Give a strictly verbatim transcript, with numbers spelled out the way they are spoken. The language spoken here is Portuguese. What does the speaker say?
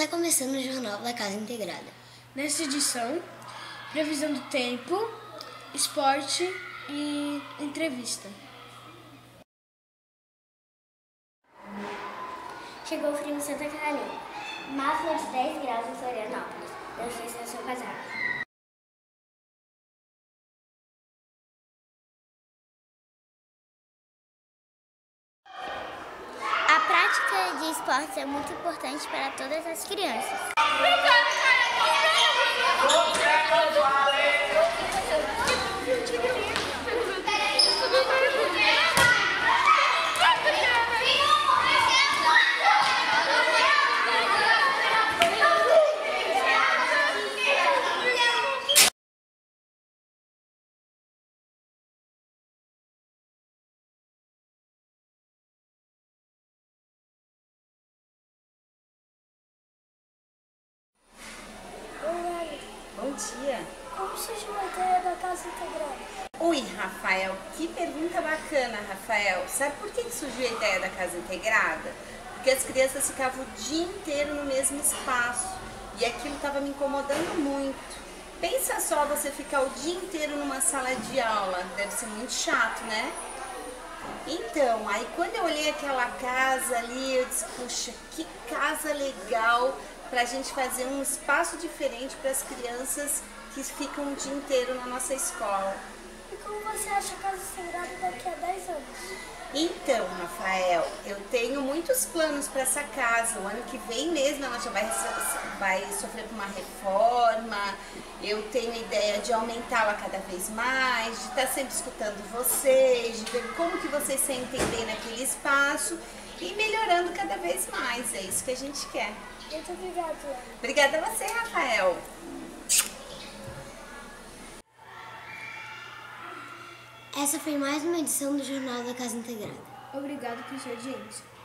Está começando o Jornal da Casa Integrada. Nesta edição, previsão do tempo, esporte e entrevista. Chegou o frio em Santa Catarina. Máxima de dez graus em Florianópolis. Não esqueça o seu casaco. A prática de esportes é muito importante para todas as crianças. Bom dia. Como surgiu a ideia da Casa Integrada? Oi, Rafael. Que pergunta bacana, Rafael. Sabe por que surgiu a ideia da Casa Integrada? Porque as crianças ficavam o dia inteiro no mesmo espaço e aquilo estava me incomodando muito. Pensa só você ficar o dia inteiro numa sala de aula. Deve ser muito chato, né? Então, aí quando eu olhei aquela casa ali, eu disse, puxa, que casa legal para a gente fazer um espaço diferente para as crianças que ficam o dia inteiro na nossa escola. E como você acha a Casa Integrada daqui a dez anos? Então, Rafael, eu tenho muitos planos para essa casa. O ano que vem mesmo ela já vai, vai sofrer com uma reforma. Eu tenho ideia de aumentá-la cada vez mais, de estar sempre escutando vocês, de ver como que vocês sentem bem naquele espaço e melhorando cada vez mais. É isso que a gente quer. Muito obrigada. Obrigada a você, Rafael. Essa foi mais uma edição do Jornal da Casa Integrada. Obrigado por sua audiência.